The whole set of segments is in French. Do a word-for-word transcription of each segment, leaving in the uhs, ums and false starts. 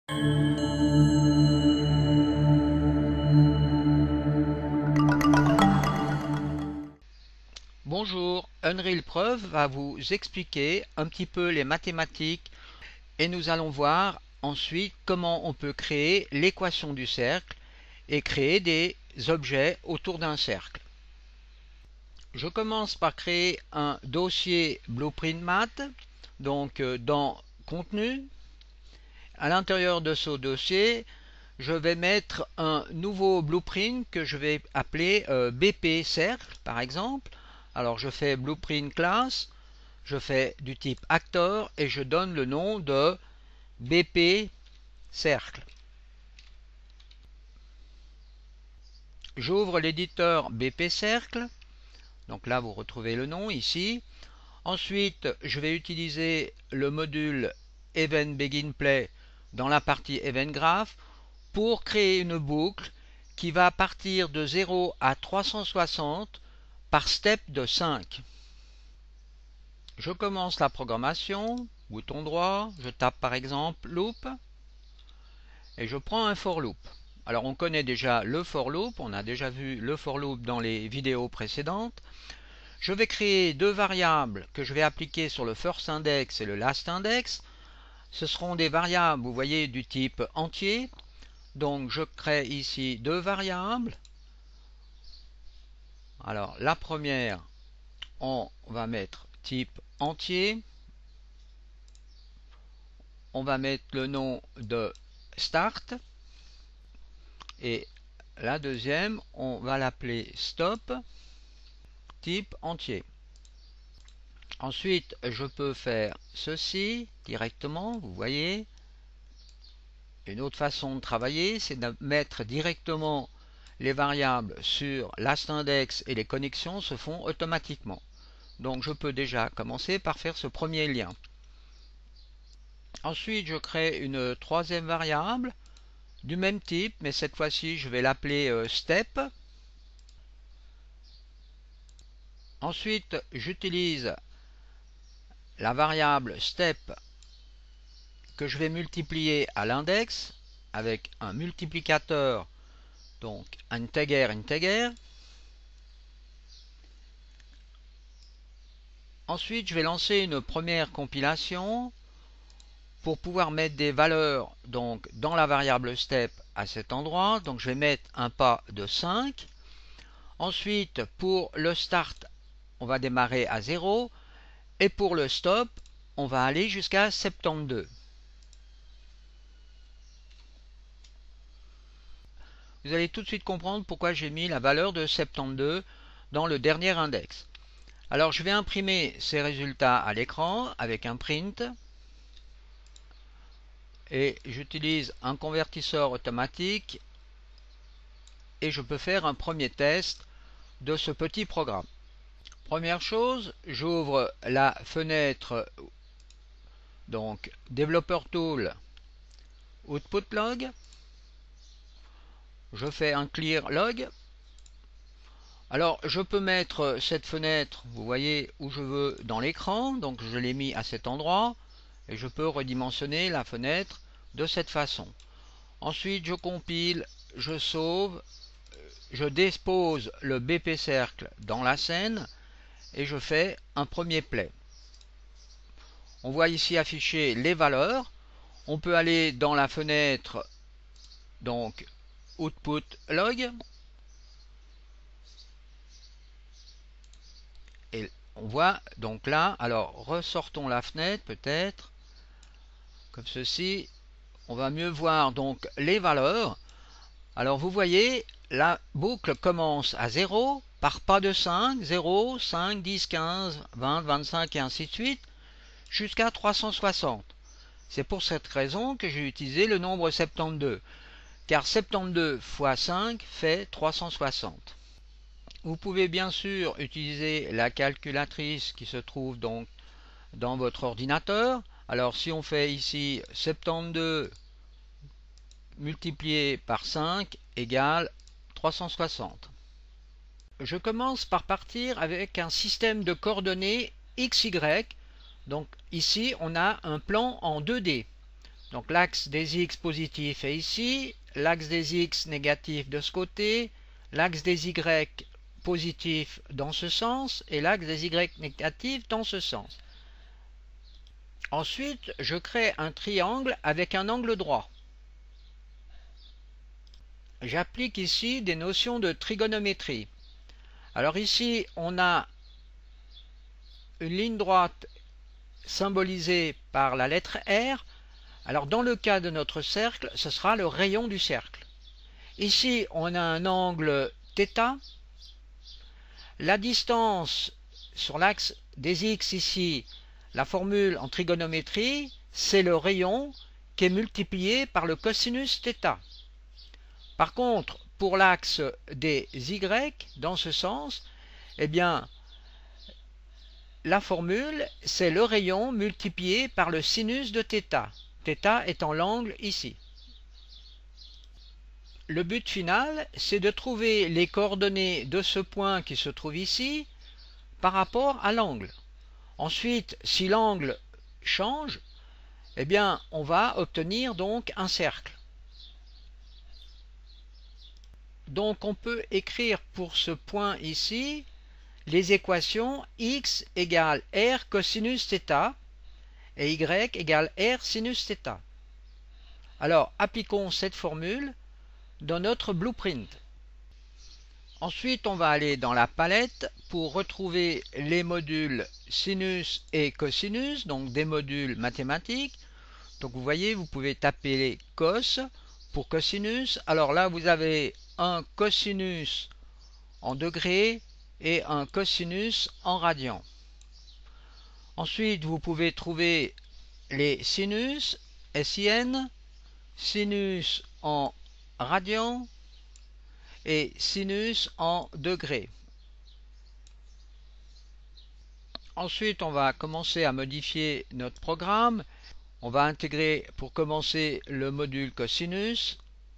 Bonjour, Unreal Preuve va vous expliquer un petit peu les mathématiques et nous allons voir ensuite comment on peut créer l'équation du cercle et créer des objets autour d'un cercle. Je commence par créer un dossier Blueprint Math, donc dans Contenu. À l'intérieur de ce dossier, je vais mettre un nouveau blueprint que je vais appeler euh, B P Cercle par exemple. Alors je fais Blueprint Class, je fais du type Actor et je donne le nom de B P Cercle. J'ouvre l'éditeur B P Cercle, donc là vous retrouvez le nom ici. Ensuite je vais utiliser le module Event Begin Play dans la partie Event Graph pour créer une boucle qui va partir de zéro à trois cent soixante par step de cinq. Je commence la programmation, bouton droit, je tape par exemple loop et je prends un for loop. Alors on connaît déjà le for loop, on a déjà vu le for loop dans les vidéos précédentes. Je vais créer deux variables que je vais appliquer sur le first index et le last index. Ce seront des variables, vous voyez, du type entier. Donc je crée ici deux variables. Alors la première, on va mettre type entier. On va mettre le nom de start. Et la deuxième, on va l'appeler stop, type entier. Ensuite, je peux faire ceci directement, vous voyez. Une autre façon de travailler, c'est de mettre directement les variables sur last index et les connexions se font automatiquement. Donc je peux déjà commencer par faire ce premier lien. Ensuite, je crée une troisième variable du même type, mais cette fois-ci, je vais l'appeler euh, step. Ensuite, j'utilise la variable step que je vais multiplier à l'index avec un multiplicateur, donc integer integer. Ensuite, je vais lancer une première compilation pour pouvoir mettre des valeurs donc dans la variable step à cet endroit. Donc je vais mettre un pas de cinq. Ensuite, pour le start, on va démarrer à zéro. Et pour le stop, on va aller jusqu'à soixante-douze. Vous allez tout de suite comprendre pourquoi j'ai mis la valeur de soixante-douze dans le dernier index. Alors je vais imprimer ces résultats à l'écran avec un print. Et j'utilise un convertisseur automatique. Et je peux faire un premier test de ce petit programme. Première chose, j'ouvre la fenêtre donc Developer Tool Output Log. Je fais un clear log. Alors je peux mettre cette fenêtre, vous voyez, où je veux dans l'écran, donc je l'ai mis à cet endroit et je peux redimensionner la fenêtre de cette façon. Ensuite je compile, je sauve, je dépose le B P cercle dans la scène et je fais un premier play. On voit ici afficher les valeurs. On peut aller dans la fenêtre donc Output Log et on voit donc là, alors ressortons la fenêtre peut-être comme ceci, on va mieux voir donc les valeurs. Alors vous voyez, la boucle commence à zéro par pas de cinq, zéro, cinq, dix, quinze, vingt, vingt-cinq et ainsi de suite jusqu'à trois cent soixante. C'est pour cette raison que j'ai utilisé le nombre soixante-douze, car soixante-douze fois cinq fait trois cent soixante. Vous pouvez bien sûr utiliser la calculatrice qui se trouve donc dans votre ordinateur. Alors si on fait ici soixante-douze multiplié par cinq égale trois cent soixante. Je commence par partir avec un système de coordonnées X Y. Donc ici on a un plan en deux D. Donc l'axe des x positifs est ici, l'axe des x négatifs de ce côté, l'axe des y positifs dans ce sens et l'axe des y négatifs dans ce sens. Ensuite, je crée un triangle avec un angle droit. J'applique ici des notions de trigonométrie. Alors ici, on a une ligne droite symbolisée par la lettre R. Alors dans le cas de notre cercle, ce sera le rayon du cercle. Ici, on a un angle θ. La distance sur l'axe des x ici, la formule en trigonométrie, c'est le rayon qui est multiplié par le cosinus θ. Par contre, pour l'axe des y, dans ce sens, eh bien, la formule, c'est le rayon multiplié par le sinus de θ. θ étant l'angle ici. Le but final, c'est de trouver les coordonnées de ce point qui se trouve ici par rapport à l'angle. Ensuite, si l'angle change, eh bien, on va obtenir donc un cercle. Donc, on peut écrire pour ce point ici les équations x égale r cosinus θ et y égale r sinus θ. Alors, appliquons cette formule dans notre blueprint. Ensuite, on va aller dans la palette pour retrouver les modules sinus et cosinus, donc des modules mathématiques. Donc vous voyez, vous pouvez taper les cos pour cosinus. Alors là, vous avez un cosinus en degrés et un cosinus en radians. Ensuite, vous pouvez trouver les sinus, sin, sinus en radians et sinus en degrés. Ensuite, on va commencer à modifier notre programme. On va intégrer pour commencer le module cosinus.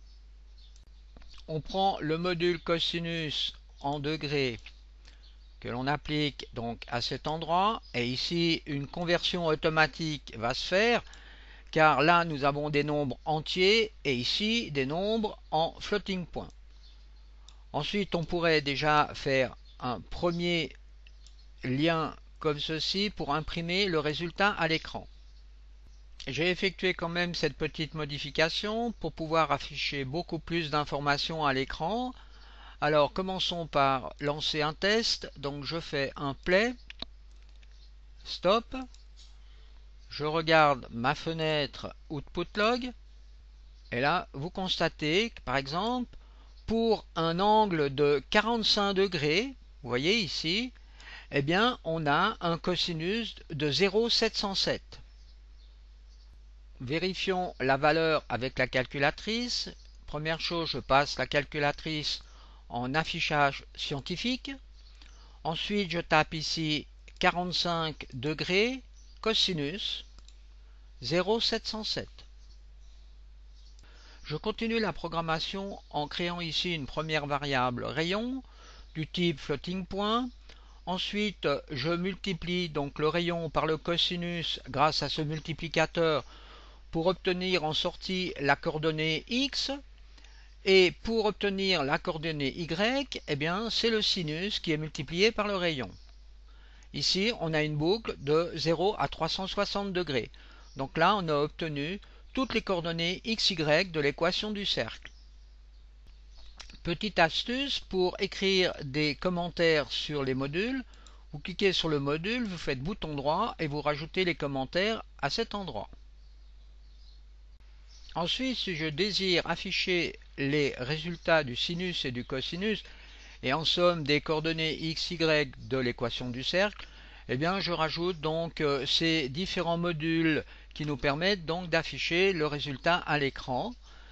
On prend le module cosinus en degrés que l'on applique donc à cet endroit, et ici une conversion automatique va se faire car là nous avons des nombres entiers et ici des nombres en floating point. Ensuite, on pourrait déjà faire un premier lien comme ceci pour imprimer le résultat à l'écran. J'ai effectué quand même cette petite modification pour pouvoir afficher beaucoup plus d'informations à l'écran. Alors, commençons par lancer un test. Donc, je fais un play, stop. Je regarde ma fenêtre output log. Et là, vous constatez que, par exemple, pour un angle de quarante-cinq degrés, vous voyez ici, eh bien, on a un cosinus de zéro virgule sept cent sept. Vérifions la valeur avec la calculatrice. Première chose, je passe la calculatrice en affichage scientifique. Ensuite, je tape ici quarante-cinq degrés, cosinus, zéro virgule sept cent sept. Je continue la programmation en créant ici une première variable rayon du type floating point. Ensuite, je multiplie donc le rayon par le cosinus grâce à ce multiplicateur pour obtenir en sortie la coordonnée x. Et pour obtenir la coordonnée y, eh bien, c'est le sinus qui est multiplié par le rayon. Ici, on a une boucle de zéro à trois cent soixante degrés. Donc là, on a obtenu toutes les coordonnées x, y de l'équation du cercle. Petite astuce pour écrire des commentaires sur les modules. Vous cliquez sur le module, vous faites bouton droit et vous rajoutez les commentaires à cet endroit. Ensuite, si je désire afficher les résultats du sinus et du cosinus, et en somme des coordonnées x, y de l'équation du cercle, eh bien je rajoute donc euh, ces différents modules qui nous permettent donc d'afficher le résultat à l'écran.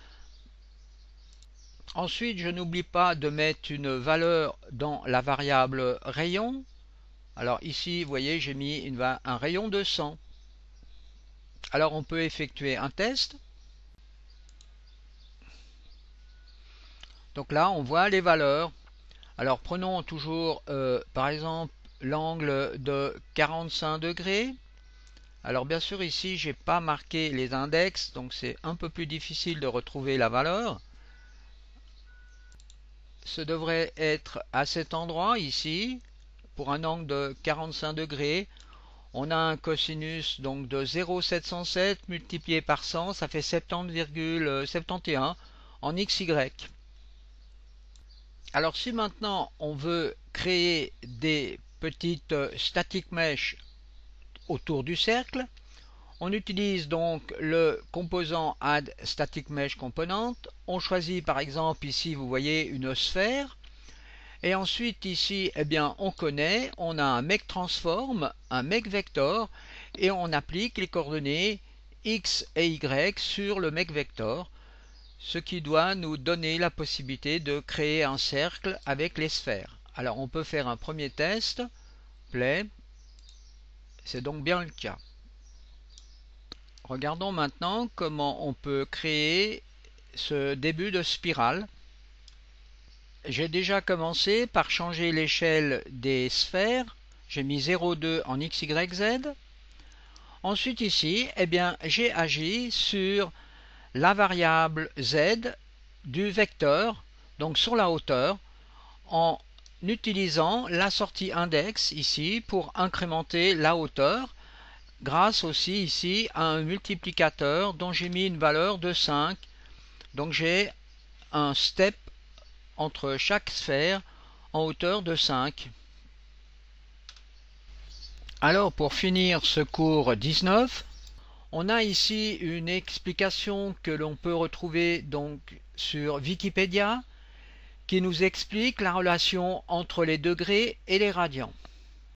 Ensuite, je n'oublie pas de mettre une valeur dans la variable rayon. Alors ici, vous voyez, j'ai mis une, un rayon de cent. Alors on peut effectuer un test. Donc là, on voit les valeurs. Alors prenons toujours, euh, par exemple, l'angle de quarante-cinq degrés. Alors bien sûr ici j'ai pas marqué les index, donc c'est un peu plus difficile de retrouver la valeur. Ce devrait être à cet endroit ici, pour un angle de quarante-cinq degrés. On a un cosinus donc de zéro virgule sept cent sept multiplié par cent, ça fait soixante-dix virgule soixante et onze en X Y. Alors si maintenant on veut créer des petites static mesh autour du cercle, on utilise donc le composant add static mesh component. On choisit par exemple ici, vous voyez, une sphère. Et ensuite ici, eh bien, on connaît, on a un make transform, un make vector, et on applique les coordonnées x et y sur le make vector, ce qui doit nous donner la possibilité de créer un cercle avec les sphères. Alors on peut faire un premier test, play, c'est donc bien le cas. Regardons maintenant comment on peut créer ce début de spirale. J'ai déjà commencé par changer l'échelle des sphères. J'ai mis zéro virgule deux en X Y Z. Ensuite ici, eh bien, j'ai agi sur la variable Z du vecteur, donc sur la hauteur, en utilisant la sortie index ici pour incrémenter la hauteur, grâce aussi ici à un multiplicateur dont j'ai mis une valeur de cinq. Donc j'ai un step entre chaque sphère en hauteur de cinq. Alors pour finir ce cours dix-neuf, on a ici une explication que l'on peut retrouver donc sur Wikipédia qui nous explique la relation entre les degrés et les radians.